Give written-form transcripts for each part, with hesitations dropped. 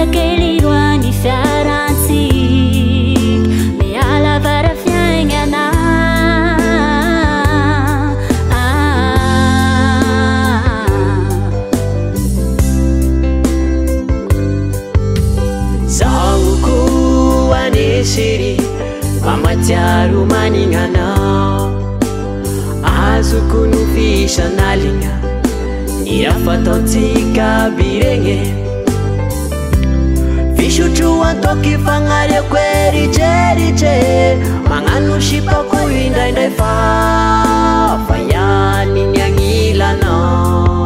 keliruani fiarantsik miala vara fiaignana zaho koa anesiri mamatsiaro maninanao azoko nofisan'aligna irafataotsika biregny fisotro antoky fagnariako eritreritra magnano sipako indraindray fa ihaniny agnilanao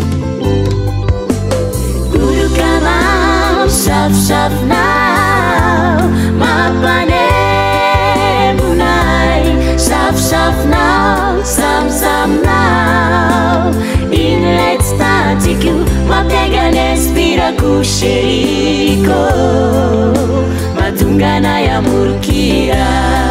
gorokamao safosafonao mampanemonay safosafonao samsamonao inlay tsy tatiko mampiaigany espirako seriko mahatonga anay amorokira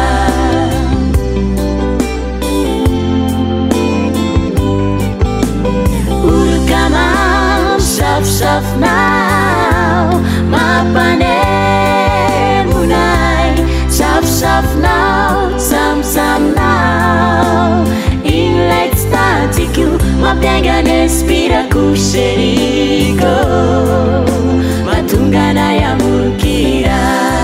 orokamao safosafonao mampanemonay safosafonao samsamonao inlay tsy tatiko mampiaigany espirako seriko mahatonga anay amorokira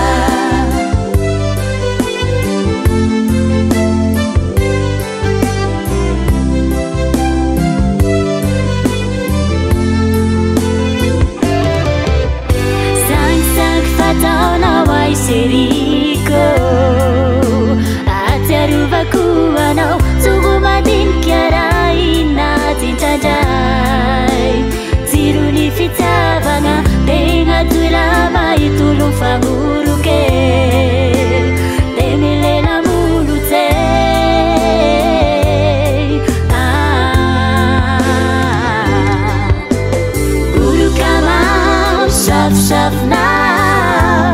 sangisangy fataonao ay seriko atiarovako anao tsoko madinika raha inatintradray jirony fitiavagna tegna toerama itologno fagnoruke de milela molo tsay orokamao safosafonao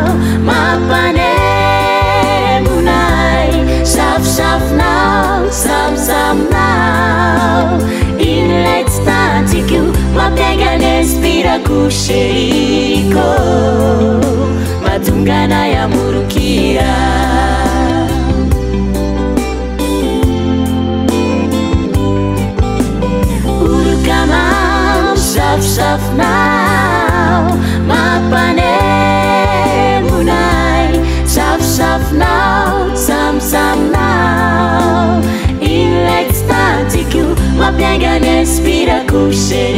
mampanemonay safosafonao samsamonao inlay tsy tatiko mampiaigany espirako seriko mahatonga anay amorokira orokamao safosafonao mampanemonay safosafonao samsamonao inlay tsy tatiko mampiaigany espirako seriko